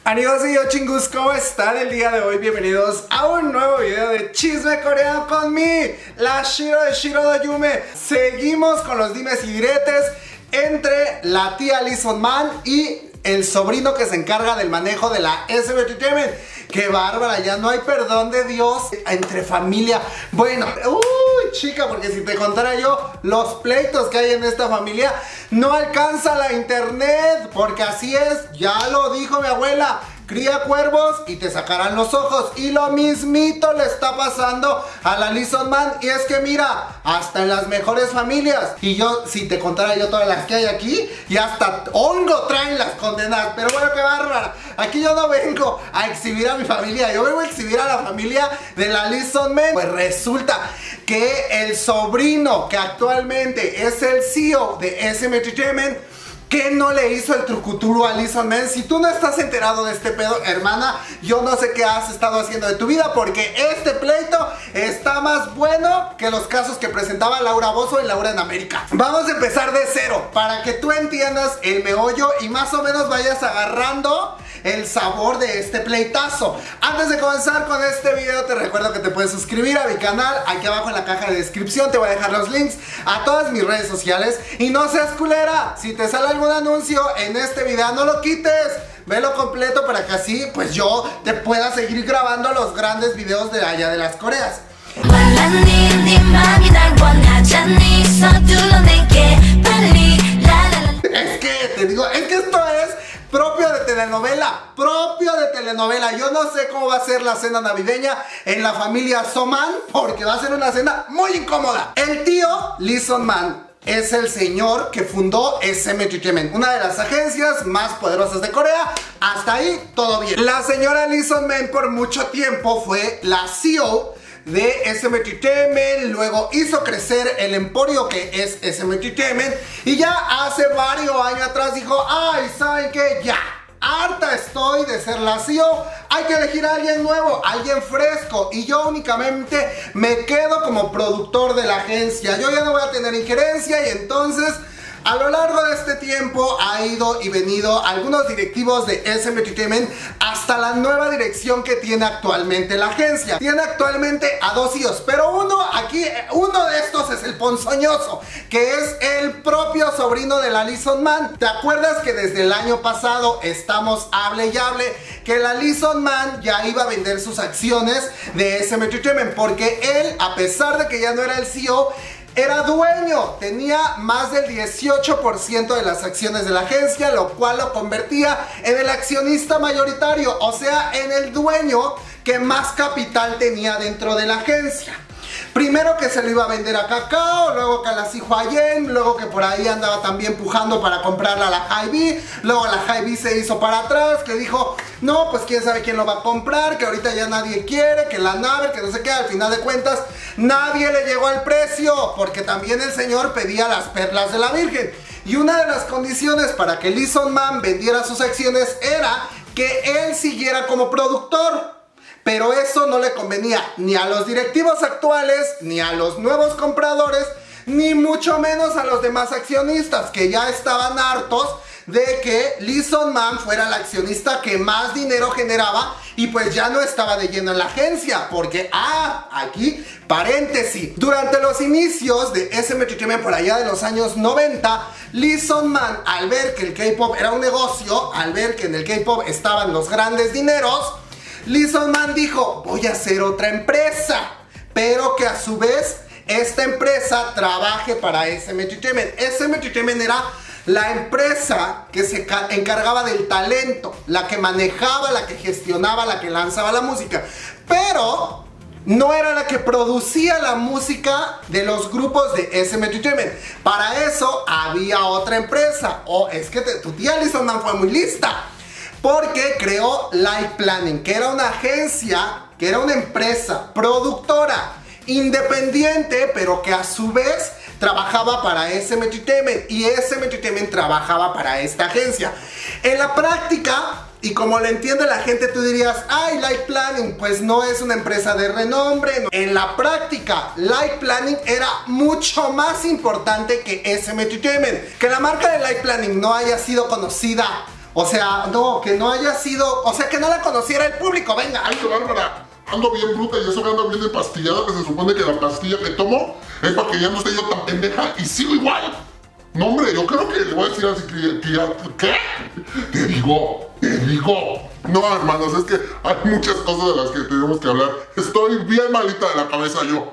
Amigos y yo chingus, ¿cómo están el día de hoy? Bienvenidos a un nuevo video de chisme coreano con mí, la Shiro de Shiro de Yume. Seguimos con los dimes y diretes entre la tía Lee Son-man y el sobrino que se encarga del manejo de la SM Entertainment. ¡Qué bárbara! Ya no hay perdón de Dios entre familia. Bueno, chica, porque si te contara yo los pleitos que hay en esta familia, no alcanza la internet, porque así es, ya lo dijo mi abuela. Cría cuervos y te sacarán los ojos. Y lo mismito le está pasando a la Lee Son-man. Y es que mira, hasta en las mejores familias. Y yo, si te contara yo todas las que hay aquí, y hasta hongo traen las condenadas. Pero bueno, qué bárbara. Aquí yo no vengo a exhibir a mi familia, yo vengo a exhibir a la familia de la Lee Son-man. Pues resulta que el sobrino que actualmente es el CEO de SM Entertainment, ¿qué no le hizo el trucuturo a Lee Son-man? Si tú no estás enterado de este pedo, hermana, yo no sé qué has estado haciendo de tu vida, porque este pleito está más bueno que los casos que presentaba Laura Bozzo en Laura en América. Vamos a empezar de cero, para que tú entiendas el meollo y más o menos vayas agarrando el sabor de este pleitazo. Antes de comenzar con este video, te recuerdo que te puedes suscribir a mi canal. Aquí abajo en la caja de descripción te voy a dejar los links a todas mis redes sociales. Y no seas culera, si te sale algún anuncio en este video, no lo quites, velo completo para que así pues yo te pueda seguir grabando los grandes videos de allá de las Coreas. Es que te digo, es que esto es propio de telenovela, Yo no sé cómo va a ser la cena navideña en la familia Son-man, porque va a ser una cena muy incómoda. El tío Lee Son-man es el señor que fundó SM Entertainment, una de las agencias más poderosas de Corea. Hasta ahí todo bien. La señora Lee Son-man por mucho tiempo fue la CEO de SM Entertainment, luego hizo crecer el emporio que es SM Entertainment, y ya hace varios años atrás dijo: ay, ¿saben qué? Ya, harta estoy de ser la CEO, hay que elegir a alguien nuevo, alguien fresco, y yo únicamente me quedo como productor de la agencia. Yo ya no voy a tener injerencia. Y entonces, a lo largo de este tiempo ha ido y venido algunos directivos de SM Entertainment hasta la nueva dirección que tiene actualmente la agencia. Tiene actualmente a dos CEOs, pero uno de estos es el ponzoñoso, que es el propio sobrino de la Lee Son-man. ¿Te acuerdas que desde el año pasado estamos hable y hable que la Lee Son-man ya iba a vender sus acciones de SM Entertainment? Porque él, a pesar de que ya no era el CEO, era dueño, tenía más del 18% de las acciones de la agencia, lo cual lo convertía en el accionista mayoritario, o sea, en el dueño que más capital tenía dentro de la agencia. Primero que se lo iba a vender a Kakao, luego que a la Huayen, luego que por ahí andaba también pujando para comprarla a la Hy-Vee, luego la Hy-Vee se hizo para atrás, que dijo: no, pues quién sabe quién lo va a comprar, que ahorita ya nadie quiere, que la nave, que no sé qué. Al final de cuentas nadie le llegó al precio, porque también el señor pedía las perlas de la Virgen. Y una de las condiciones para que Lee Son-man vendiera sus acciones era que él siguiera como productor. Pero eso no le convenía ni a los directivos actuales, ni a los nuevos compradores, ni mucho menos a los demás accionistas, que ya estaban hartos de que Lee Son-man fuera la accionista que más dinero generaba, y pues ya no estaba de lleno en la agencia, porque, aquí, paréntesis, durante los inicios de SM Entertainment por allá de los años 90, Lee Son-man, al ver que el K-pop era un negocio, al ver que en el K-pop estaban los grandes dineros, Lee Son-man dijo: voy a hacer otra empresa, pero que a su vez esta empresa trabaje para SM Entertainment. SM Entertainment era la empresa que se encargaba del talento, la que manejaba, la que gestionaba, la que lanzaba la música, pero no era la que producía la música de los grupos de SM Entertainment. Para eso había otra empresa. Es que tu tía Lee Son-man fue muy lista, porque creó Life Planning, que era una agencia, que era una empresa productora independiente, pero que a su vez trabajaba para SM Entertainment, y SM Entertainment trabajaba para esta agencia. En la práctica, y como lo entiende la gente, tú dirías: ay, Life Planning pues no es una empresa de renombre. En la práctica, Life Planning era mucho más importante que SM Entertainment. Que la marca de Life Planning no haya sido conocida O sea, no, que no haya sido, o sea, que no la conociera el público, venga. Ay, qué bárbara. Ando bien bruta y eso que ando bien empastillada, que se supone que la pastilla que tomo es para que ya no esté yo tan pendeja y sigo igual. No, hombre, yo creo que le voy a decir así que ya... ¿Qué? Te digo. No, hermanos, es que hay muchas cosas de las que tenemos que hablar. Estoy bien malita de la cabeza yo.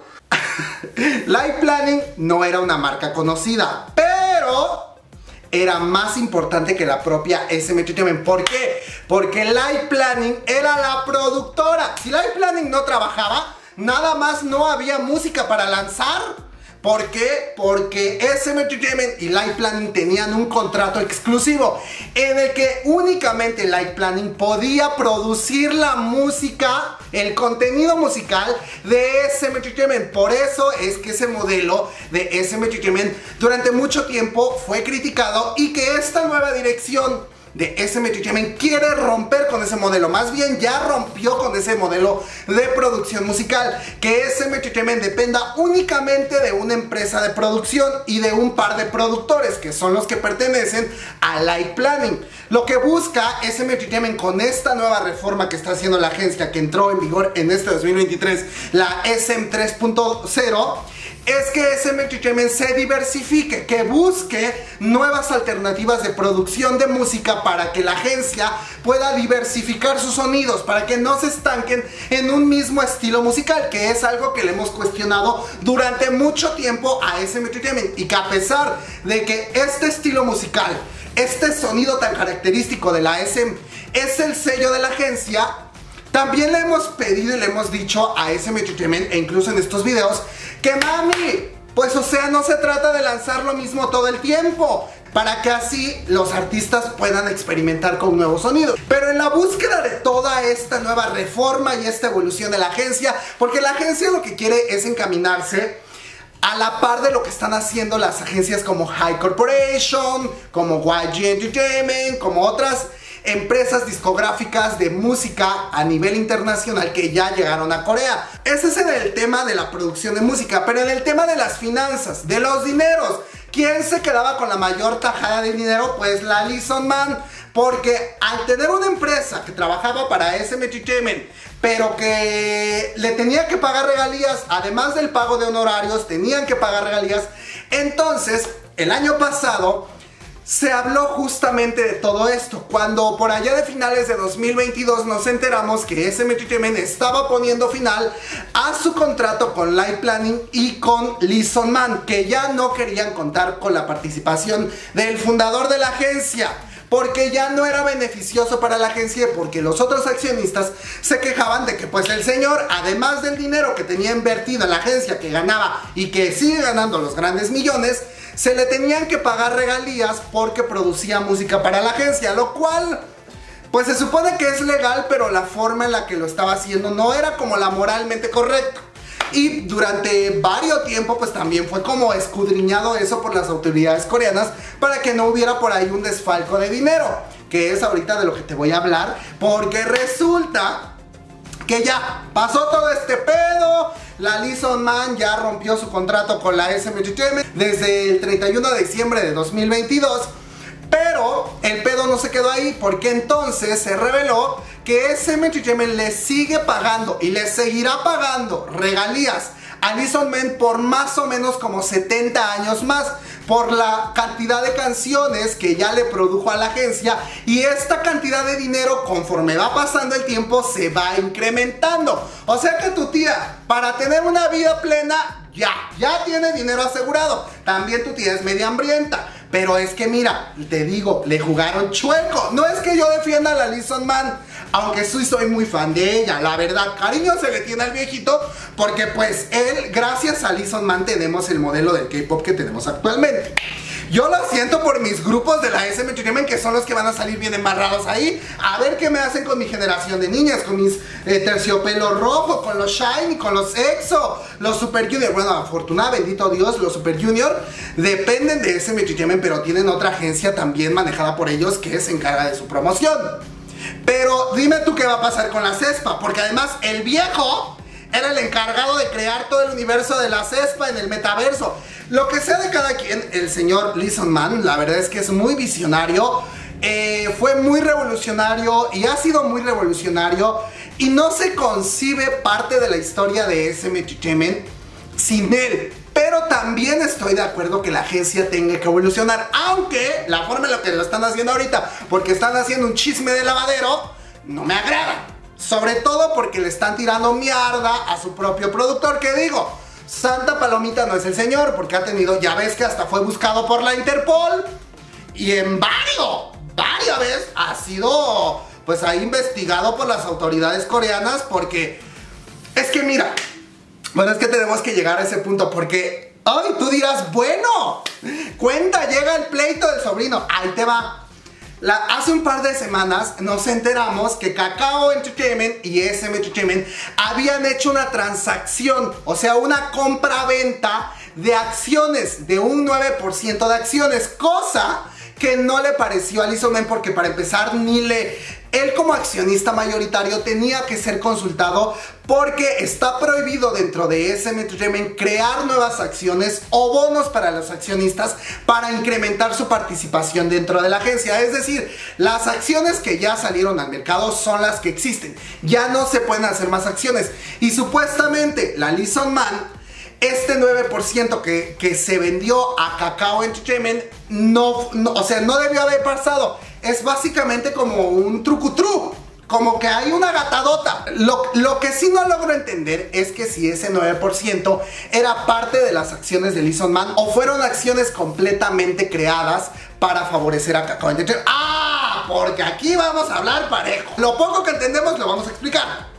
Life Planning no era una marca conocida, pero era más importante que la propia SM Entertainment. ¿Por qué? Porque Life Planning era la productora. Si Life Planning no trabajaba, nada más no había música para lanzar. ¿Por qué? Porque SM Entertainment y Life Planning tenían un contrato exclusivo en el que únicamente Life Planning podía producir la música, el contenido musical de SM Entertainment. Por eso es que ese modelo de SM Entertainment durante mucho tiempo fue criticado y que esta nueva dirección de SM Entertainment quiere romper con ese modelo. Más bien ya rompió con ese modelo de producción musical, que SM Entertainment dependa únicamente de una empresa de producción y de un par de productores que son los que pertenecen a Life Planning. Lo que busca SM Entertainment con esta nueva reforma que está haciendo la agencia, que entró en vigor en este 2023, la SM 3.0, es que SM Entertainment se diversifique, que busque nuevas alternativas de producción de música para que la agencia pueda diversificar sus sonidos, para que no se estanquen en un mismo estilo musical, que es algo que le hemos cuestionado durante mucho tiempo a SM Entertainment, y que a pesar de que este estilo musical, este sonido tan característico de la SM es el sello de la agencia, también le hemos pedido y le hemos dicho a SM Entertainment, e incluso en estos videos, que mami, pues o sea, no se trata de lanzar lo mismo todo el tiempo, para que así los artistas puedan experimentar con nuevos sonidos. Pero en la búsqueda de toda esta nueva reforma y esta evolución de la agencia, porque la agencia lo que quiere es encaminarse a la par de lo que están haciendo las agencias como High Corporation, como YG Entertainment, como otras empresas discográficas de música a nivel internacional que ya llegaron a Corea. Ese es en el tema de la producción de música, pero en el tema de las finanzas, de los dineros, ¿quién se quedaba con la mayor tajada de dinero? Pues la Lizon Man, porque al tener una empresa que trabajaba para SM Entertainment, pero que le tenía que pagar regalías, además del pago de honorarios, tenían que pagar regalías. Entonces, el año pasado se habló justamente de todo esto, cuando por allá de finales de 2022 nos enteramos que SM Entertainment estaba poniendo final a su contrato con Life Planning y con Lizon Man, que ya no querían contar con la participación del fundador de la agencia, porque ya no era beneficioso para la agencia, porque los otros accionistas se quejaban de que pues el señor, además del dinero que tenía invertido en la agencia, que ganaba y que sigue ganando los grandes millones, se le tenían que pagar regalías porque producía música para la agencia, lo cual pues se supone que es legal, pero la forma en la que lo estaba haciendo no era como la moralmente correcta. Y durante varios tiempo pues también fue como escudriñado eso por las autoridades coreanas para que no hubiera por ahí un desfalco de dinero, que es ahorita de lo que te voy a hablar, porque resulta que ya pasó todo este pedo. La Lizon Man ya rompió su contrato con la SM Entertainment desde el 31 de diciembre de 2022. Pero el pedo no se quedó ahí, porque entonces se reveló que SM Entertainment le sigue pagando y le seguirá pagando regalías a Lizon Man por más o menos como 70 años más, por la cantidad de canciones que ya le produjo a la agencia, y esta cantidad de dinero conforme va pasando el tiempo se va incrementando. O sea que tu tía, para tener una vida plena, ya tiene dinero asegurado. También tu tía es media hambrienta, pero es que mira, te digo, le jugaron chueco. No es que yo defienda a la Lizon Man, aunque sí soy muy fan de ella, la verdad, cariño se le tiene al viejito, porque pues él, gracias a Lizon Man tenemos el modelo del K-pop que tenemos actualmente. Yo lo siento por mis grupos de la SM Entertainment, que son los que van a salir bien embarrados ahí. A ver qué me hacen con mi generación de niñas, con mis terciopelo rojo, con los Shiny, con los EXO, los Super Junior. Bueno, afortunada, bendito Dios, los Super Junior dependen de SM Entertainment, pero tienen otra agencia también manejada por ellos que se encarga de su promoción. Pero dime tú qué va a pasar con la CESPA, porque además el viejo era el encargado de crear todo el universo de la CESPA en el metaverso. Lo que sea de cada quien, el señor Lizon Man, la verdad es que es muy visionario. Fue muy revolucionario y ha sido muy revolucionario y no se concibe parte de la historia de SM Entertainment sin él. Pero también estoy de acuerdo que la agencia tenga que evolucionar, aunque la forma en la que lo están haciendo ahorita, porque están haciendo un chisme de lavadero, no me agrada. Sobre todo porque le están tirando mierda a su propio productor, que digo, Santa Palomita no es el señor, porque ha tenido, ya ves que hasta fue buscado por la Interpol y en varias veces ha sido pues ahí investigado por las autoridades coreanas, porque es que mira, bueno, es que tenemos que llegar a ese punto porque, ay, tú dirás, bueno, cuenta, llega el pleito del sobrino, ahí te va. Hace un par de semanas nos enteramos que Kakao Entertainment y SM Entertainment habían hecho una transacción, o sea, una compra-venta de acciones, de un 9% de acciones, cosa que no le pareció a Lizon Man porque para empezar él como accionista mayoritario tenía que ser consultado porque está prohibido dentro de SM Entertainment crear nuevas acciones o bonos para los accionistas para incrementar su participación dentro de la agencia. Es decir, las acciones que ya salieron al mercado son las que existen. Ya no se pueden hacer más acciones. Y supuestamente la Lizon Man, este 9% que se vendió a Kakao Entertainment o sea, no debió haber pasado. Es básicamente como un trucutru, como que hay una gatadota. Lo que sí no logro entender es que si ese 9% era parte de las acciones de Lizon Man o fueron acciones completamente creadas para favorecer a Kakao Entertainment. ¡Ah! Porque aquí vamos a hablar parejo. Lo poco que entendemos lo vamos a explicar.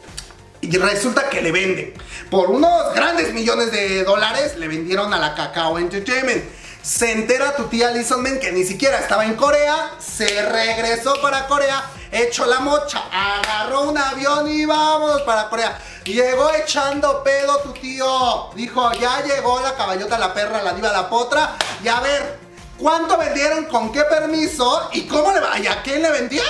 Y resulta que le venden por unos grandes millones de dólares, le vendieron a la Kakao Entertainment. Se entera tu tía Lizon Man que ni siquiera estaba en Corea, se regresó para Corea, echó la mocha, agarró un avión y vámonos para Corea. Llegó echando pedo tu tío, dijo, ya llegó la caballota, la perra, la diva, la potra, y a ver, ¿cuánto vendieron? ¿Con qué permiso? ¿Y cómo le va? ¿Y a quién le vendieron?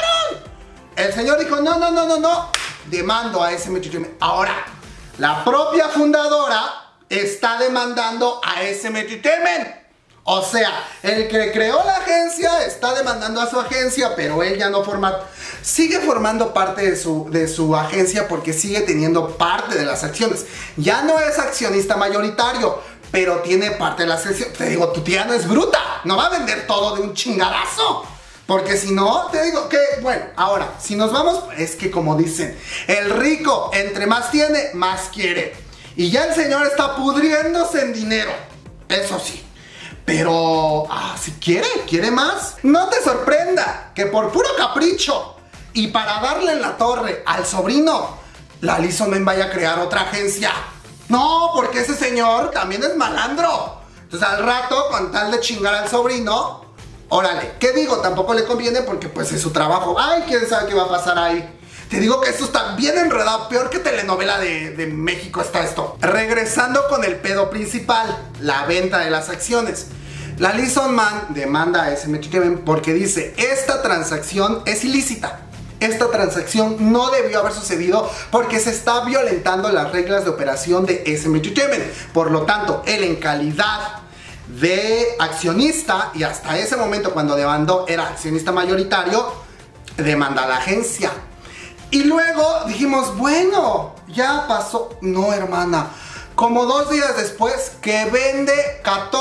El señor dijo, no, demando a SM Entertainment. Ahora, la propia fundadora está demandando a SM Entertainment. O sea, el que creó la agencia está demandando a su agencia, pero él ya no sigue formando parte de su agencia porque sigue teniendo parte de las acciones. Ya no es accionista mayoritario, pero tiene parte de las acciones. Te digo, tu tía no es bruta, no va a vender todo de un chingadazo. Porque si no, te digo que, bueno, ahora, si nos vamos, es que como dicen, el rico entre más tiene, más quiere. Y ya el señor está pudriéndose en dinero, eso sí. Pero, si quiere más. No te sorprenda que por puro capricho y para darle en la torre al sobrino, la Lizon Man vaya a crear otra agencia. No, porque ese señor también es malandro. Entonces al rato, con tal de chingar al sobrino, órale, ¿qué digo? Tampoco le conviene porque pues es su trabajo. Ay, quién sabe qué va a pasar ahí. Te digo que esto está bien enredado, peor que telenovela de México está esto. Regresando con el pedo principal, la venta de las acciones. La Lizon Man demanda a SM Entertainment porque dice, esta transacción es ilícita. Esta transacción no debió haber sucedido porque se está violentando las reglas de operación de SM Entertainment. Por lo tanto, él en calidad de accionista, y hasta ese momento cuando demandó era accionista mayoritario, demanda a la agencia. Y luego dijimos, bueno, ya pasó. No, hermana, como 2 días después que vende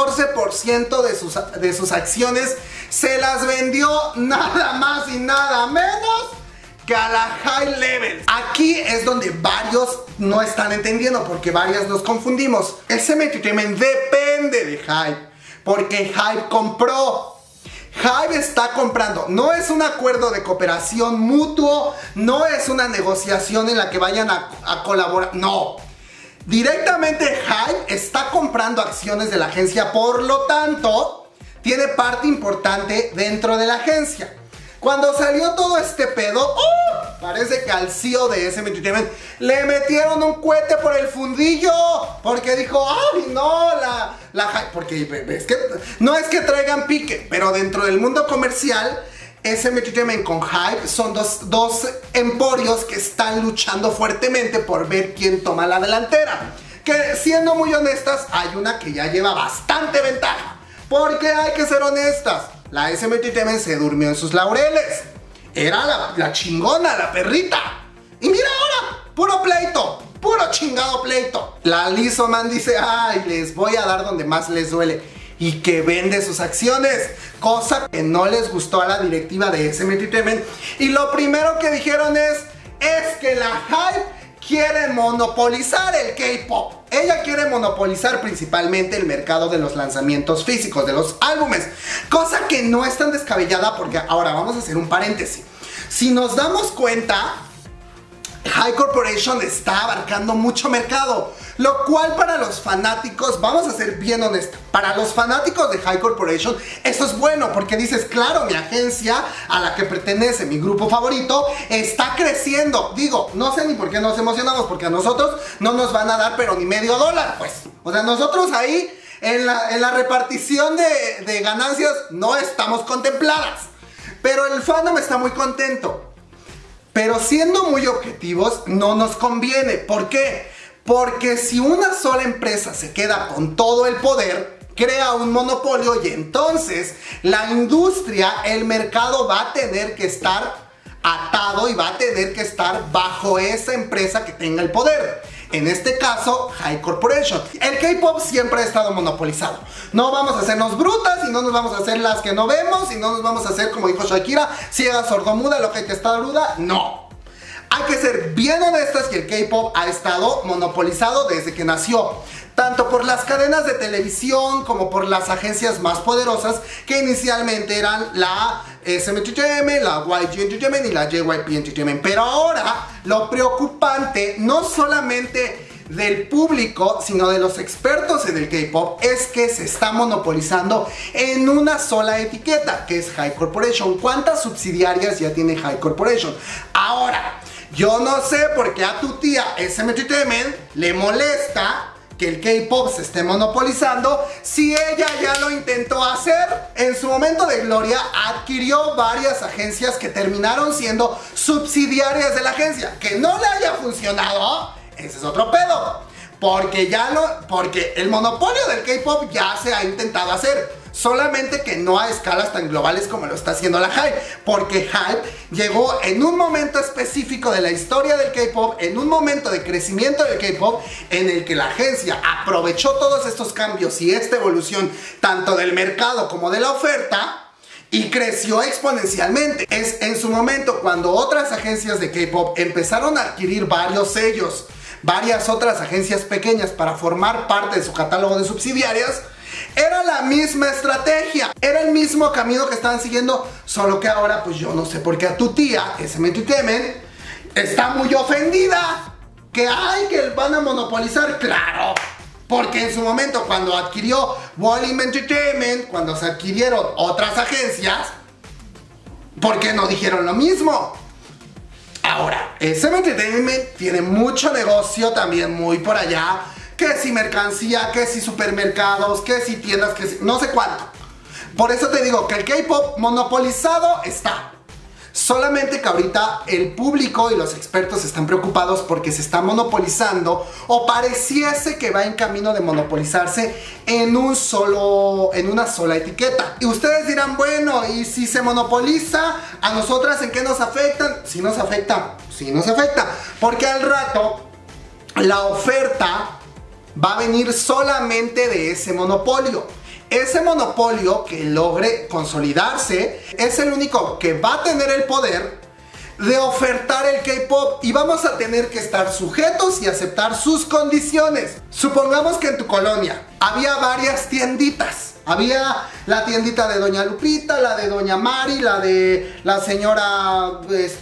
14% de sus acciones, se las vendió nada más y nada menos que a la High Level. Aquí es donde varios no están entendiendo, porque varias nos confundimos. SM Entertainment depende de Hybe, porque Hybe compró. Hybe está comprando, no es un acuerdo de cooperación mutuo, no es una negociación en la que vayan a colaborar, no. Directamente Hybe está comprando acciones de la agencia, por lo tanto, tiene parte importante dentro de la agencia. Cuando salió todo este pedo, parece que al CEO de SM Entertainment le metieron un cohete por el fundillo. Porque dijo, ay no, porque es que no es que traigan pique, pero dentro del mundo comercial, SM Entertainment con Hybe son dos emporios que están luchando fuertemente por ver quién toma la delantera. Que siendo muy honestas, hay una que ya lleva bastante ventaja. Porque hay que ser honestas. la SM Entertainment se durmió en sus laureles. Era la chingona, la perrita. Y mira ahora, puro pleito, puro chingado pleito. La Lizzo Man dice, ay, les voy a dar donde más les duele. Y que vende sus acciones, cosa que no les gustó a la directiva de SM Entertainment. Y lo primero que dijeron es que la Hybe quiere monopolizar el K-pop. Ella quiere monopolizar principalmente el mercado de los lanzamientos físicos, de los álbumes. Cosa que no es tan descabellada porque ahora vamos a hacer un paréntesis. Si nos damos cuenta, Hybe Corporation está abarcando mucho mercado, lo cual para los fanáticos, vamos a ser bien honestos, para los fanáticos de Hybe Corporation eso es bueno porque dices, claro, mi agencia a la que pertenece mi grupo favorito está creciendo. Digo, no sé ni por qué nos emocionamos, porque a nosotros no nos van a dar pero ni medio dólar, pues. O sea, nosotros ahí en la repartición de ganancias no estamos contempladas, pero el fandom está muy contento. Pero siendo muy objetivos, no nos conviene. ¿Por qué? Porque si una sola empresa se queda con todo el poder, crea un monopolio y entonces la industria, el mercado va a tener que estar atado y va a tener que estar bajo esa empresa que tenga el poder. En este caso, Hybe Corporation. El K-pop siempre ha estado monopolizado. No vamos a hacernos brutas y no nos vamos a hacer las que no vemos y no nos vamos a hacer, como dijo Shakira, ciega, sordomuda, lo que está ruda. No. Hay que ser bien honestas que el K-pop ha estado monopolizado desde que nació. Tanto por las cadenas de televisión como por las agencias más poderosas que inicialmente eran la SM Entertainment, la YG Entertainment y la JYP Entertainment. Pero ahora lo preocupante no solamente del público sino de los expertos en el K-pop es que se está monopolizando en una sola etiqueta, que es Hybe Corporation. ¿Cuántas subsidiarias ya tiene Hybe Corporation? Ahora, yo no sé por qué a tu tía SM Entertainment le molesta que el K-pop se esté monopolizando si ella ya lo intentó hacer. En su momento de gloria adquirió varias agencias que terminaron siendo subsidiarias de la agencia. Que no le haya funcionado, ese es otro pedo, porque el monopolio del K-pop ya se ha intentado hacer, solamente que no a escalas tan globales como lo está haciendo la Hybe, porque Hybe llegó en un momento específico de la historia del K-pop, en un momento de crecimiento del K-pop, en el que la agencia aprovechó todos estos cambios y esta evolución, tanto del mercado como de la oferta, y creció exponencialmente. Es en su momento cuando otras agencias de K-pop empezaron a adquirir varios sellos, varias otras agencias pequeñas para formar parte de su catálogo de subsidiarias. Era la misma estrategia, era el mismo camino que estaban siguiendo, solo que ahora pues yo no sé por qué a tu tía, SM Entertainment, está muy ofendida. Que van a monopolizar, claro, porque en su momento cuando adquirió Volume Entertainment, cuando se adquirieron otras agencias, ¿por qué no dijeron lo mismo? Ahora, SM Entertainment tiene mucho negocio también muy por allá. Que si mercancía, que si supermercados, que si tiendas, que si no sé cuánto. Por eso te digo que el K-pop monopolizado está. Solamente que ahorita el público y los expertos están preocupados porque se está monopolizando, o pareciese que va en camino de monopolizarse en una sola etiqueta. Y ustedes dirán, bueno, y si se monopoliza, ¿a nosotras en qué nos afectan? Sí nos afecta, porque al rato la oferta va a venir solamente de ese monopolio. Ese monopolio que logre consolidarse es el único que va a tener el poder de ofertar el K-pop, y vamos a tener que estar sujetos y aceptar sus condiciones. Supongamos que en tu colonia había varias tienditas. Había la tiendita de Doña Lupita, la de Doña Mari, la de la señora,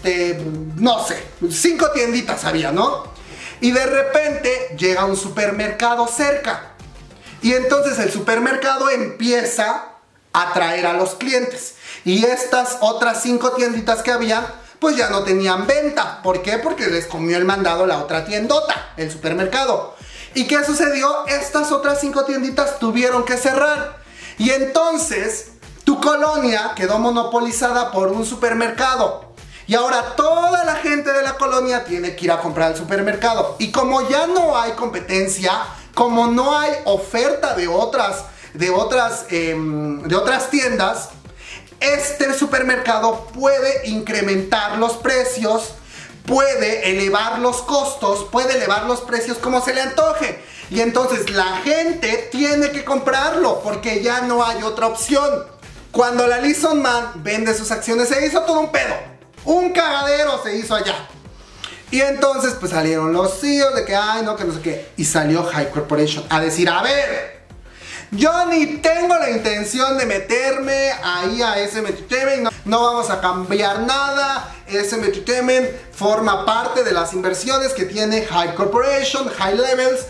no sé, 5 tienditas había, ¿no? Y de repente llega un supermercado cerca. Y entonces el supermercado empieza a atraer a los clientes. Y estas otras 5 tienditas que habían, pues ya no tenían venta. ¿Por qué? Porque les comió el mandado la otra tiendota, el supermercado. ¿Y qué sucedió? Estas otras 5 tienditas tuvieron que cerrar. Y entonces tu colonia quedó monopolizada por un supermercado. Y ahora toda la gente de la colonia tiene que ir a comprar al supermercado. Y como ya no hay competencia, como no hay oferta de otras tiendas, este supermercado puede incrementar los precios, puede elevar los costos, puede elevar los precios como se le antoje. Y entonces la gente tiene que comprarlo porque ya no hay otra opción. Cuando la Lizon Man vende sus acciones se hizo todo un pedo. Un cagadero se hizo allá. Y entonces pues salieron los CEOs de que ay no, que no sé qué. Y salió Hybe Corporation a decir, a ver, yo ni tengo la intención de meterme ahí a SM Entertainment, no vamos a cambiar nada. SM Entertainment forma parte de las inversiones que tiene Hybe Corporation, High Levels.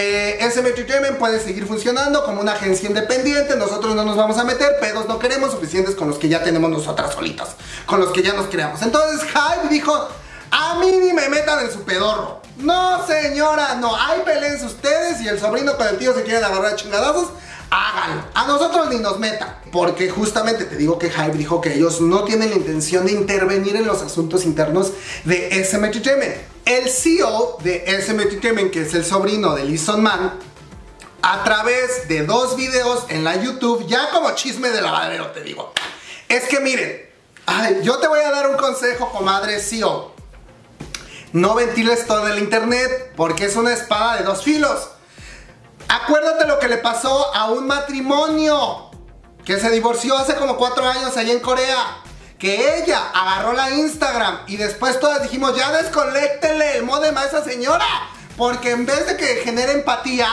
SM Entertainment puede seguir funcionando como una agencia independiente. Nosotros no nos vamos a meter, pedos no queremos, suficientes con los que ya tenemos nosotras solitas, con los que ya nos creamos. Entonces Hybe dijo, a mí ni me metan en su pedorro. No señora, no, ahí peleen ustedes y el sobrino con el tío se quieren agarrar a chingadazos, háganlo. A nosotros ni nos metan. Porque justamente te digo que Hybe dijo que ellos no tienen la intención de intervenir en los asuntos internos de SM Entertainment. El CEO de SM Entertainment, que es el sobrino de Lizon Man, a través de 2 videos en la YouTube, ya como chisme de lavadero te digo, es que miren, ay, yo te voy a dar un consejo, comadre CEO. No ventiles todo el internet porque es una espada de 2 filos. Acuérdate lo que le pasó a un matrimonio que se divorció hace como 4 años allá en Corea. Que ella agarró la Instagram y después todas dijimos, ya desconéctenle el modem a esa señora. Porque en vez de que genere empatía,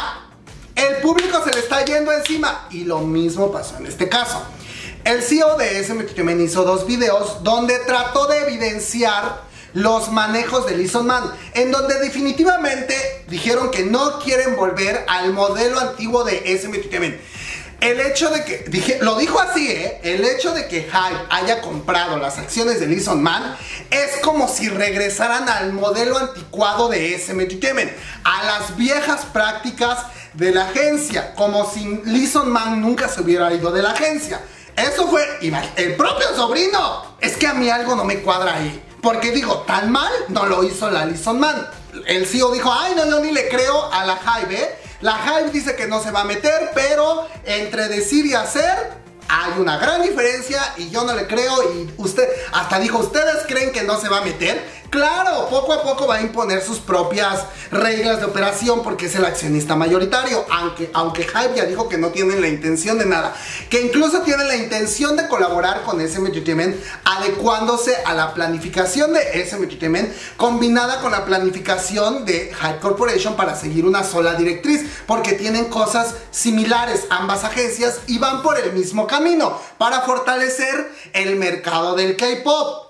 el público se le está yendo encima. Y lo mismo pasó en este caso. El CEO de SM Entertainment hizo 2 videos donde trató de evidenciar los manejos de Lizon Man, en donde definitivamente dijeron que no quieren volver al modelo antiguo de SM Entertainment. El hecho de que, lo dijo así, el hecho de que Hybe haya comprado las acciones de Lizon Man es como si regresaran al modelo anticuado de SM Entertainment, a las viejas prácticas de la agencia, como si Lizon Man nunca se hubiera ido de la agencia. Eso fue el propio sobrino. Es que a mí algo no me cuadra ahí. Porque digo, tan mal no lo hizo la Lizon Man. El CEO dijo, ay no, yo ni le creo a la Hybe, La Hybe dice que no se va a meter, pero entre decir y hacer hay una gran diferencia y yo no le creo. Y usted, hasta dijo, ¿ustedes creen que no se va a meter? Claro, poco a poco va a imponer sus propias reglas de operación porque es el accionista mayoritario, aunque Hybe ya dijo que no tienen la intención de nada, que incluso tienen la intención de colaborar con SM Entertainment, adecuándose a la planificación de SM Entertainment combinada con la planificación de Hybe Corporation para seguir una sola directriz, porque tienen cosas similares ambas agencias y van por el mismo camino para fortalecer el mercado del K-pop.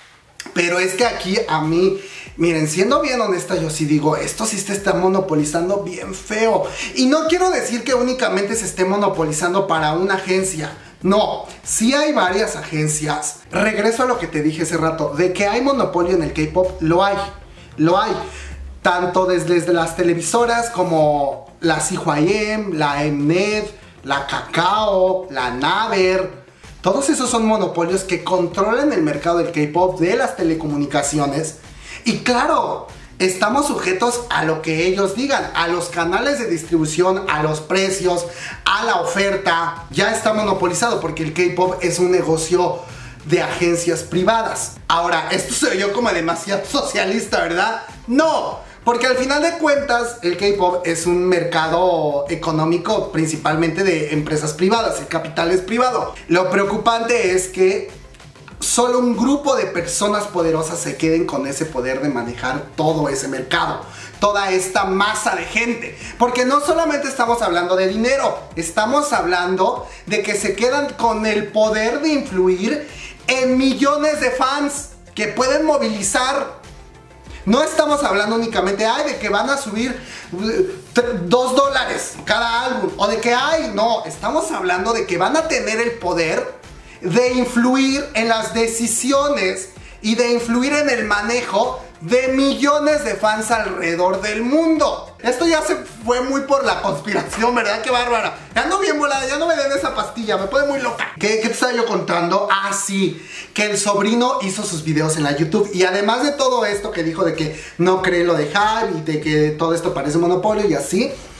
Pero es que aquí a mí, miren, siendo bien honesta, yo sí digo, esto sí se está monopolizando bien feo. Y no quiero decir que únicamente se esté monopolizando para una agencia. No, sí hay varias agencias. Regreso a lo que te dije hace rato, de que hay monopolio en el K-pop, lo hay. Lo hay. Tanto desde las televisoras como la CYM, la Mnet, la Kakao, la Naver. Todos esos son monopolios que controlan el mercado del K-pop, de las telecomunicaciones. Y claro, estamos sujetos a lo que ellos digan, a los canales de distribución, a los precios, a la oferta. Ya está monopolizado porque el K-pop es un negocio de agencias privadas. Ahora, esto se oyó como demasiado socialista, ¿verdad? No. Porque al final de cuentas el K-pop es un mercado económico principalmente de empresas privadas, el capital es privado. Lo preocupante es que solo un grupo de personas poderosas se queden con ese poder de manejar todo ese mercado, toda esta masa de gente. Porque no solamente estamos hablando de dinero, estamos hablando de que se quedan con el poder de influir en millones de fans que pueden movilizar. No estamos hablando únicamente de que van a subir $2 cada álbum, o de que no, estamos hablando de que van a tener el poder de influir en las decisiones y de influir en el manejo de millones de fans alrededor del mundo. Esto ya se fue muy por la conspiración, ¿verdad? ¡Qué bárbara! Ya ando bien volada, ya no me den esa pastilla, me pone muy loca. ¿Qué te estaba yo contando? Sí, que el sobrino hizo sus videos en la YouTube. Y además de todo esto que dijo de que no cree lo de Hybe y de que todo esto parece monopolio y así,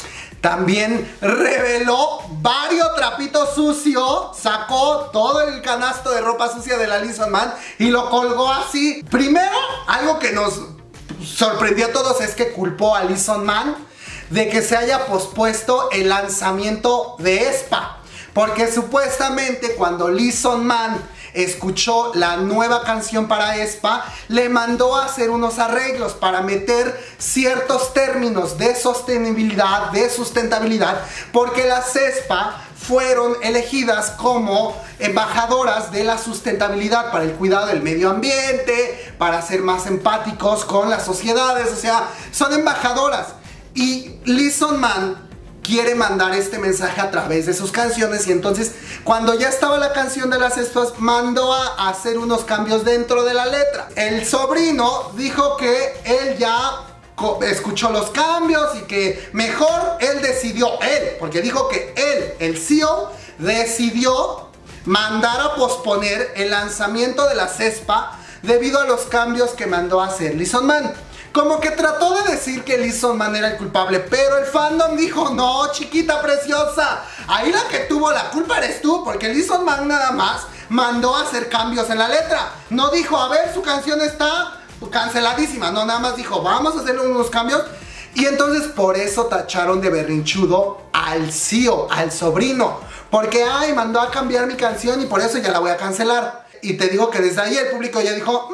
también reveló varios trapitos sucios, sacó todo el canasto de ropa sucia de la Lizon Man y lo colgó así. Primero, algo que nos sorprendió a todos es que culpó a Lizon Man de que se haya pospuesto el lanzamiento de aespa, porque supuestamente cuando Lizon Man escuchó la nueva canción para aespa, le mandó a hacer unos arreglos para meter ciertos términos de sostenibilidad, de sustentabilidad, porque las aespa fueron elegidas como embajadoras de la sustentabilidad para el cuidado del medio ambiente, para ser más empáticos con las sociedades, o sea, son embajadoras. Y Lizon Man quiere mandar este mensaje a través de sus canciones, y entonces cuando ya estaba la canción de las aespas, mandó a hacer unos cambios dentro de la letra. El sobrino dijo que él ya escuchó los cambios y que mejor él decidió, porque dijo que él, el CEO, decidió mandar a posponer el lanzamiento de las aespa debido a los cambios que mandó a hacer Lizon Man. Como que trató de decir que Lizon Man era el culpable, pero el fandom dijo, no, chiquita preciosa, ahí la que tuvo la culpa eres tú, porque Lizon Man nada más mandó a hacer cambios en la letra. No dijo, a ver, su canción está canceladísima, no, nada más dijo, vamos a hacerle unos cambios. Y entonces por eso tacharon de berrinchudo al CEO, al sobrino, porque, ay, mandó a cambiar mi canción y por eso ya la voy a cancelar. Y te digo que desde ahí el público ya dijo,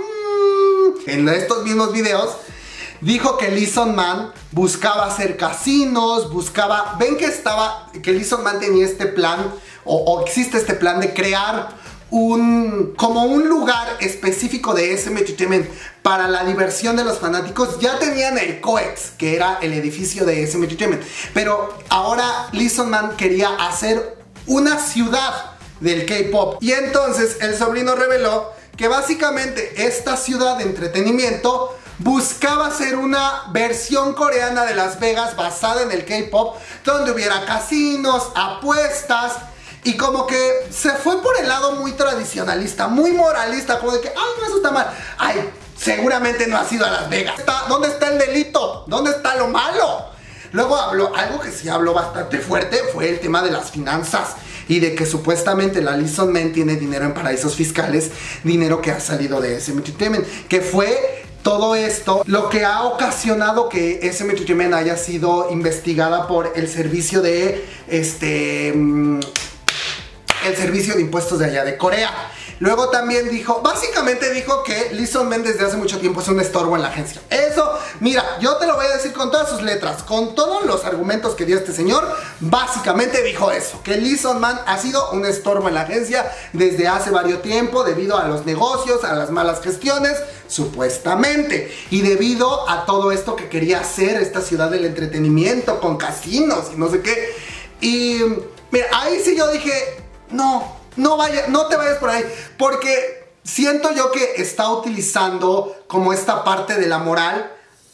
en estos mismos videos, dijo que Lizon Man buscaba hacer casinos, ven que Lizon Man tenía este plan, o existe este plan de crear como un lugar específico de SM Entertainment para la diversión de los fanáticos. Ya tenían el COEX, que era el edificio de SM Entertainment, pero ahora Lizon Man quería hacer una ciudad del K-pop. Y entonces el sobrino reveló que básicamente esta ciudad de entretenimiento buscaba ser una versión coreana de Las Vegas basada en el K-pop, donde hubiera casinos, apuestas, y como que se fue por el lado muy tradicionalista, muy moralista, como de que, ay, no, eso está mal, ay, seguramente no ha sido a Las Vegas. ¿Dónde está el delito? ¿Dónde está lo malo? Luego habló, algo que sí habló bastante fuerte, fue el tema de las finanzas y de que supuestamente la Lizon Man tiene dinero en paraísos fiscales, dinero que ha salido de SM Entertainment, que fue todo esto lo que ha ocasionado que SM Entertainment haya sido investigada por el servicio de el servicio de impuestos de allá de Corea. Luego también básicamente dijo que Lizon Man desde hace mucho tiempo es un estorbo en la agencia. Eso, mira, yo te lo voy a decir con todas sus letras, con todos los argumentos que dio este señor. Básicamente dijo eso, que Lizon Man ha sido un estorbo en la agencia desde hace varios tiempo, debido a los negocios, a las malas gestiones, supuestamente, y debido a todo esto que quería hacer esta ciudad del entretenimiento con casinos y no sé qué. Y mira, ahí sí yo dije, no te vayas por ahí, porque siento yo que está utilizando como esta parte de la moral,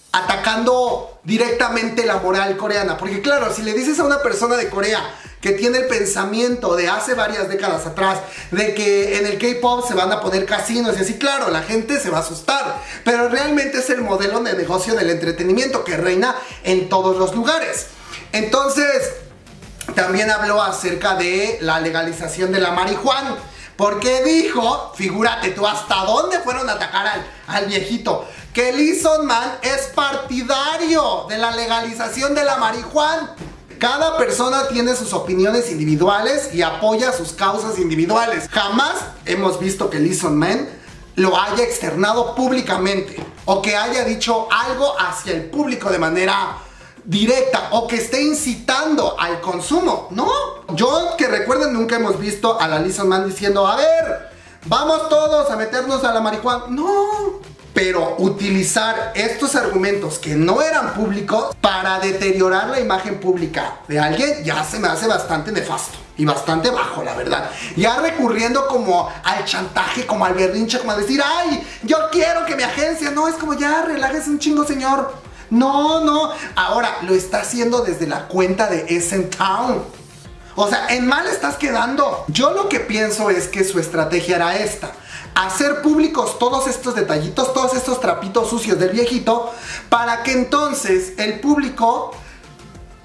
atacando directamente la moral coreana. Porque claro, si le dices a una persona de Corea que tiene el pensamiento de hace varias décadas atrás de que en el K-pop se van a poner casinos y así, claro, la gente se va a asustar, pero realmente es el modelo de negocio del entretenimiento que reina en todos los lugares. Entonces también habló acerca de la legalización de la marihuana, porque dijo, figúrate tú, hasta dónde fueron a atacar al viejito, que Lizon Man es partidario de la legalización de la marihuana. Cada persona tiene sus opiniones individuales y apoya sus causas individuales. Jamás hemos visto que Lizon Man lo haya externado públicamente, o que haya dicho algo hacia el público de manera directa, o que esté incitando al consumo. No, yo que recuerden, nunca hemos visto a la Lizon Man diciendo, a ver, vamos todos a meternos a la marihuana. No, pero utilizar estos argumentos que no eran públicos para deteriorar la imagen pública de alguien ya se me hace bastante nefasto y bastante bajo, la verdad. Ya recurriendo como al chantaje, como al berrinche, como a decir, ay, yo quiero que mi agencia, no, es como ya, relájese un chingo, señor. No, ahora lo está haciendo desde la cuenta de SM Town. O sea, en mal estás quedando. Yo lo que pienso es que su estrategia era esta: hacer públicos todos estos detallitos, todos estos trapitos sucios del viejito, para que entonces el público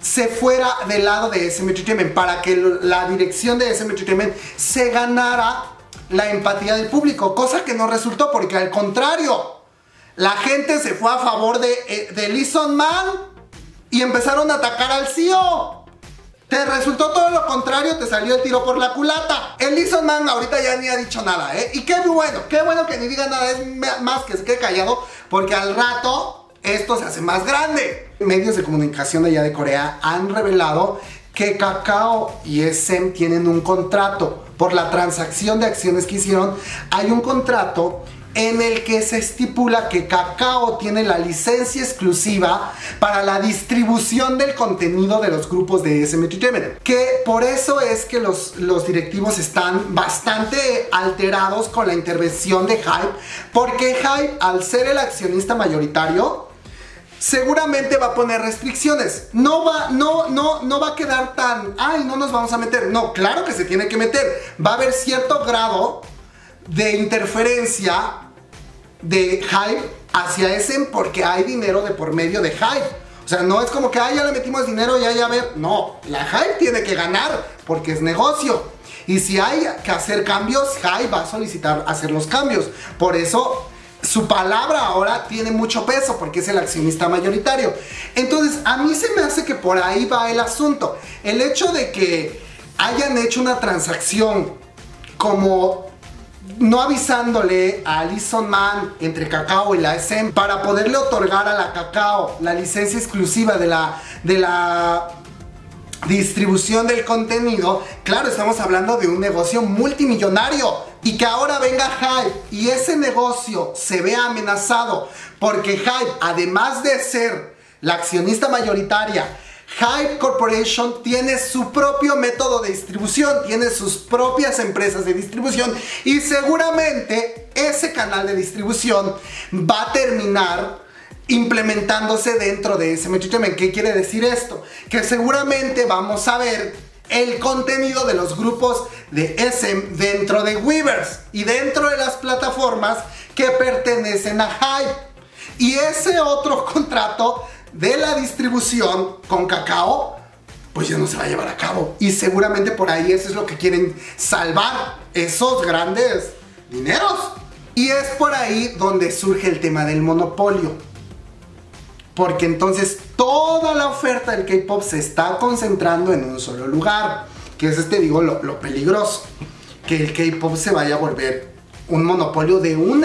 se fuera del lado de SM Entertainment, para que la dirección de SM Entertainment se ganara la empatía del público, cosa que no resultó, porque al contrario, la gente se fue a favor de Lizon Man y empezaron a atacar al CEO. Te resultó todo lo contrario, te salió el tiro por la culata. El Lizon Man ahorita ya ni ha dicho nada, ¿eh? Y qué bueno que ni diga nada, es más que se quede callado, porque al rato esto se hace más grande. Medios de comunicación de allá de Corea han revelado que Kakao y SM tienen un contrato. Por la transacción de acciones que hicieron, hay un contrato en el que se estipula que Kakao tiene la licencia exclusiva para la distribución del contenido de los grupos de SM Entertainment. Que por eso es que los directivos están bastante alterados con la intervención de HYBE, porque HYBE, al ser el accionista mayoritario, seguramente va a poner restricciones. No va a quedar tan, ay, no nos vamos a meter. No, claro que se tiene que meter. Va a haber cierto grado de interferencia de HYBE hacia SM, porque hay dinero de por medio de HYBE. O sea, no es como que, ya le metimos dinero y ya ver. No, la HYBE tiene que ganar porque es negocio. Y si hay que hacer cambios, HYBE va a solicitar hacer los cambios. Por eso su palabra ahora tiene mucho peso, porque es el accionista mayoritario. Entonces, a mí se me hace que por ahí va el asunto. El hecho de que hayan hecho una transacción como no avisándole a Lizon Man entre Kakao y la SM, para poderle otorgar a la Kakao la licencia exclusiva de la distribución del contenido. Claro, estamos hablando de un negocio multimillonario, y que ahora venga HYBE y ese negocio se vea amenazado, porque HYBE, además de ser la accionista mayoritaria, HYBE Corporation tiene su propio método de distribución, tiene sus propias empresas de distribución, y seguramente ese canal de distribución va a terminar implementándose dentro de SM Entertainment. ¿Qué quiere decir esto? Que seguramente vamos a ver el contenido de los grupos de SM dentro de Weverse y dentro de las plataformas que pertenecen a HYBE. Y ese otro contrato de la distribución con Kakao, pues ya no se va a llevar a cabo. Y seguramente por ahí eso es lo que quieren salvar, esos grandes dineros. Y es por ahí donde surge el tema del monopolio, porque entonces toda la oferta del K-pop se está concentrando en un solo lugar, que es lo peligroso, que el K-pop se vaya a volver un monopolio de un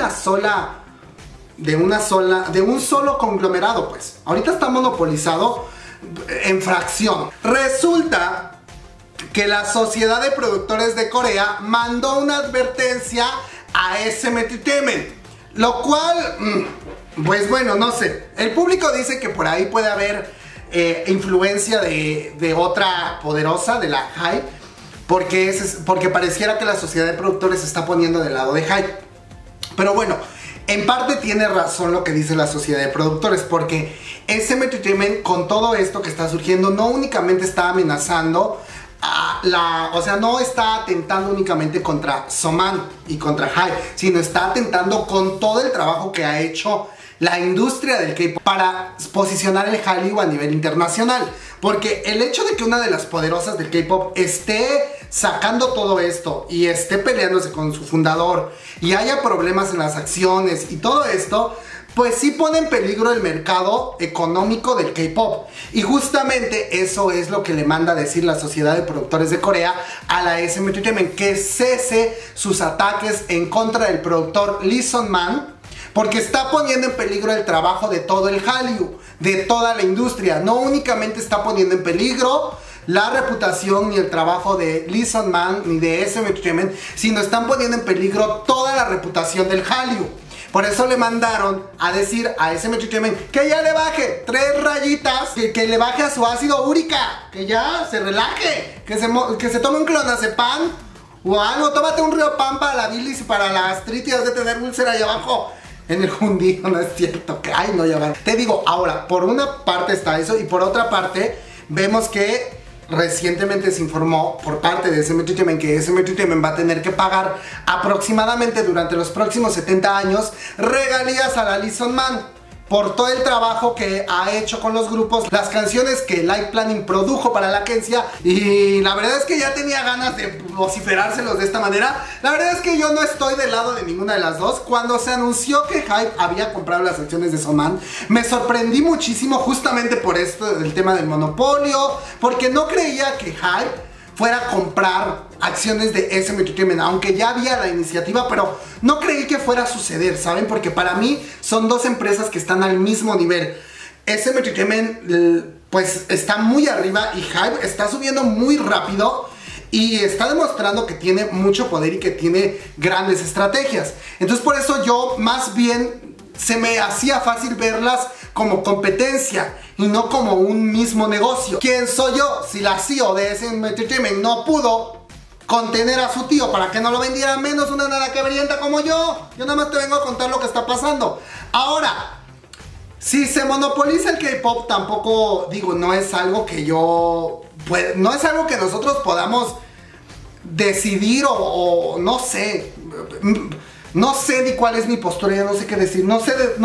solo conglomerado. Pues ahorita está monopolizado en fracción. Resulta que la Sociedad de Productores de Corea mandó una advertencia a SM Entertainment, lo cual, pues bueno, no sé. El público dice que por ahí puede haber influencia de otra poderosa, de la HYBE, porque pareciera que la Sociedad de Productores se está poniendo del lado de HYBE. Pero bueno, en parte tiene razón lo que dice la Sociedad de Productores, porque SM Entertainment, con todo esto que está surgiendo, no únicamente está amenazando no está atentando únicamente contra Soman y contra HYBE, sino está atentando con todo el trabajo que ha hecho la industria del K-pop para posicionar el Hallyu a nivel internacional. Porque el hecho de que una de las poderosas del K-pop esté sacando todo esto y esté peleándose con su fundador y haya problemas en las acciones y todo esto, pues sí pone en peligro el mercado económico del K-pop. Y justamente eso es lo que le manda a decir la Sociedad de Productores de Corea a la SM Entertainment, que cese sus ataques en contra del productor Lizon Man, porque está poniendo en peligro el trabajo de todo el Hallyu, de toda la industria. No únicamente está poniendo en peligro la reputación ni el trabajo de Lizon Man ni de SM Entertainment, sino están poniendo en peligro toda la reputación del Hallyu. Por eso le mandaron a decir a SM Entertainment que ya le baje 3 rayitas, que le baje a su ácido úrica, que ya se relaje, que se tome un clonazepam o algo. Tómate un Riopan para la bilis y para la gastritis de tener úlcera allá abajo en el jundío. No es cierto, que ay, no, ya van. Te digo, ahora, por una parte está eso, y por otra parte vemos que recientemente se informó por parte de SM Entertainment que SM Entertainment va a tener que pagar aproximadamente durante los próximos 70 años regalías a la Lizon Man, por todo el trabajo que ha hecho con los grupos, las canciones que Live Planning produjo para la agencia, y la verdad es que ya tenía ganas de vociferárselos de esta manera. La verdad es que yo no estoy del lado de ninguna de las dos. Cuando se anunció que Hype había comprado las acciones de Soman, me sorprendí muchísimo justamente por esto del tema del monopolio, porque no creía que Hype fuera a comprar acciones de SM Entertainment, aunque ya había la iniciativa, pero no creí que fuera a suceder, ¿saben? Porque para mí son dos empresas que están al mismo nivel. SM Entertainment pues está muy arriba y Hype está subiendo muy rápido y está demostrando que tiene mucho poder y que tiene grandes estrategias. Entonces por eso yo más bien se me hacía fácil verlas como competencia y no como un mismo negocio. ¿Quién soy yo? Si la CEO de SM Entertainment no pudo contener a su tío para que no lo vendiera, menos una nada quebrienta como yo. Yo nada más te vengo a contar lo que está pasando. Ahora, si se monopoliza el K-pop, tampoco digo, no es algo que yo... pues, no es algo que nosotros podamos decidir o no sé. No sé ni cuál es mi postura, ya no sé qué decir. No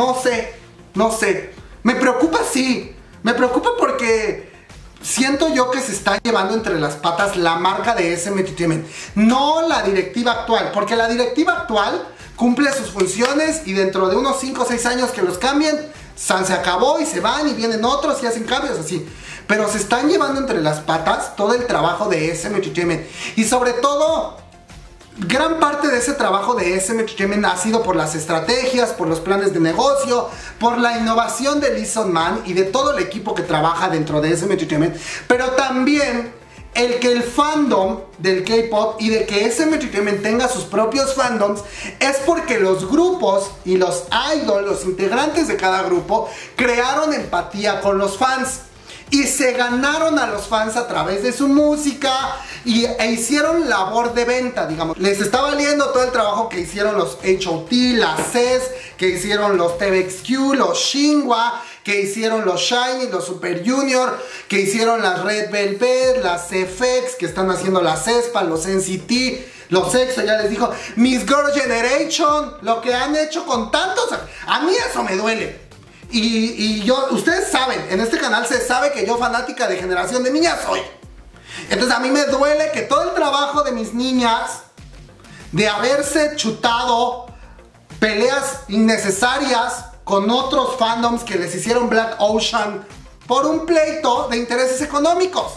sé. Me preocupa, sí. Me preocupa porque siento yo que se está llevando entre las patas la marca de SM Entertainment, no la directiva actual, porque la directiva actual cumple sus funciones y dentro de unos 5 o 6 años que los cambien, se acabó y se van y vienen otros y hacen cambios así. Pero se están llevando entre las patas todo el trabajo de SM Entertainment y sobre todo... gran parte de ese trabajo de SM Entertainment ha sido por las estrategias, por los planes de negocio, por la innovación de Lee Sung-man y de todo el equipo que trabaja dentro de SM Entertainment, pero también el que el fandom del K-pop y de que SM Entertainment tenga sus propios fandoms es porque los grupos y los idols, los integrantes de cada grupo, crearon empatía con los fans. Y se ganaron a los fans a través de su música e hicieron labor de venta, digamos. Les está valiendo todo el trabajo que hicieron los H.O.T, las CES, que hicieron los TVXQ, los Shinhwa, que hicieron los SHINee, los Super Junior, que hicieron las Red Velvet, las FX, que están haciendo las CESPA, los NCT, los EXO, ya les dijo, Miss Girl Generation, lo que han hecho con tantos... A mí eso me duele. Y yo, ustedes saben, en este canal se sabe que yo fanática de Generación de Niñas soy. Entonces a mí me duele que todo el trabajo de mis niñas, de haberse chutado peleas innecesarias con otros fandoms que les hicieron Black Ocean por un pleito de intereses económicos.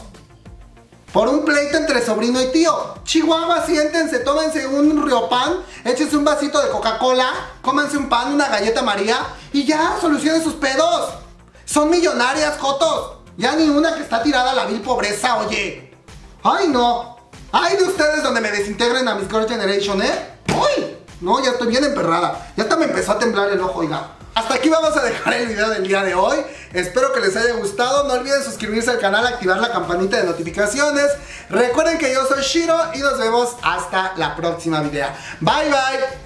Por un pleito entre sobrino y tío. Chihuahua, siéntense, tómense un riopan, échense un vasito de Coca-Cola, cómanse un pan, una galleta María y ya, solucionen sus pedos. Son millonarias, jotos. Ya ni una que está tirada a la vil pobreza, oye. Ay, no. Ay, de ustedes donde me desintegren a Miss Girl Generation, ¿eh? Uy, no, ya estoy bien emperrada. Ya hasta me empezó a temblar el ojo, oiga. Hasta aquí vamos a dejar el video del día de hoy. Espero que les haya gustado. No olviden suscribirse al canal, activar la campanita de notificaciones. Recuerden que yo soy Shiro y nos vemos hasta la próxima video. Bye, bye.